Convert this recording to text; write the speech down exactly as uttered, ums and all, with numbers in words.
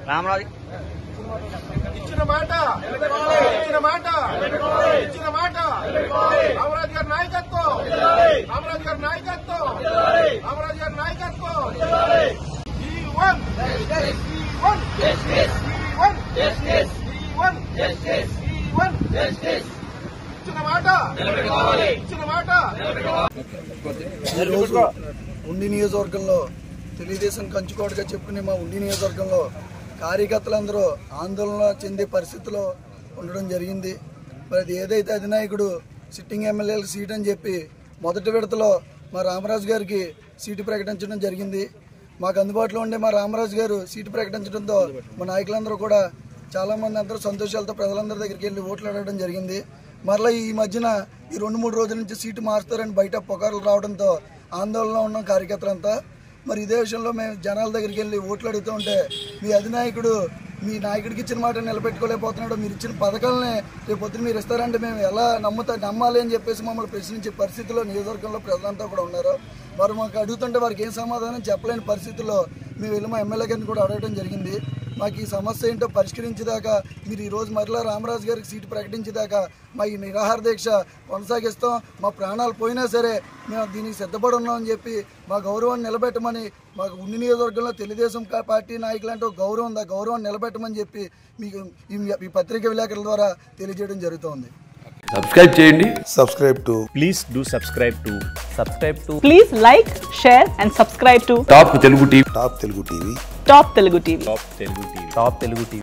రామరాజు ఇచ్చిన మాట ఇచ్చిన మాట ఇచ్చిన మాట రామరాజు గారి నాయకత్వం రామరాజు గారి నాయకత్వం రామరాజు గారి నాయకత్వం ఇచ్చిన మాట ఇచ్చిన మాట. ఈరోజు ఉండి నియోజకవర్గంలో తెలుగుదేశం కంచుకోటగా చెప్పుకునే మా ఉండి నియోజకవర్గంలో కార్యకర్తలందరూ ఆందోళన చెందే పరిస్థితిలో ఉండడం జరిగింది. మరి అది ఏదైతే అధినాయకుడు సిట్టింగ్ ఎమ్మెల్యేలకు సీట్ అని చెప్పి మొదటి విడతలో మా రామరాజు గారికి సీటు ప్రకటించడం జరిగింది. మాకు అందుబాటులో ఉండే మా రామరాజు గారు సీటు ప్రకటించడంతో మా నాయకులందరూ కూడా చాలామంది అందరూ సంతోషాలతో ప్రజలందరి దగ్గరికి వెళ్ళి ఓట్లు అడగడం జరిగింది. మరలా ఈ మధ్యన ఈ రెండు మూడు రోజుల నుంచి సీటు మారుస్తారని బయట పొగారులు రావడంతో ఆందోళనలో ఉన్నాం కార్యకర్తలంతా. మరి ఇదే విషయంలో మేము జనాల దగ్గరికి వెళ్ళి ఓట్లు అడుగుతూ ఉంటే మీ అధినాయకుడు మీ నాయకుడికి ఇచ్చిన మాట నిలబెట్టుకోలేకపోతున్నాడు, మీరు ఇచ్చిన పథకాలని రేపు పొద్దున మీరు ఇస్తారంటే మేము ఎలా నమ్ముతా నమ్మాలి అని చెప్పేసి మమ్మల్ని ప్రశ్నించే పరిస్థితిలో నియోజకవర్గంలో ప్రజలంతా కూడా ఉన్నారు. వారు మాకు అడుగుతుంటే వారికి ఏం సమాధానం చెప్పలేని పరిస్థితుల్లో మేము వెళ్ళి మా ఎమ్మెల్యే గారిని కూడా అడగడం జరిగింది. మాకు ఈ సమస్య ఏంటో పరిష్కరించేదాకా మీరు ఈరోజు మరలా రామరాజు గారికి సీటు ప్రకటించేదాకా మా ఈ నిరాహార దీక్ష కొనసాగిస్తాం, మా ప్రాణాలు పోయినా సరే మేము దీనికి సిద్ధపడి ఉన్నామని చెప్పి మా గౌరవాన్ని నిలబెట్టమని, మాకు ఉండి నియోజకవర్గంలో తెలుగుదేశం పార్టీ నాయకులంటే గౌరవం ఉంది, ఆ గౌరవాన్ని నిలబెట్టమని చెప్పి మీకు ఈ పత్రిక విలేకరుల ద్వారా తెలియజేయడం జరుగుతోంది. సబ్స్క్రైబ్ చేయండి. Subscribe to. Please do subscribe to subscribe to Please like, share and subscribe to top Telugu TV. Top Telugu T V. Top Telugu T V. Top Telugu TV. Top Telugu TV.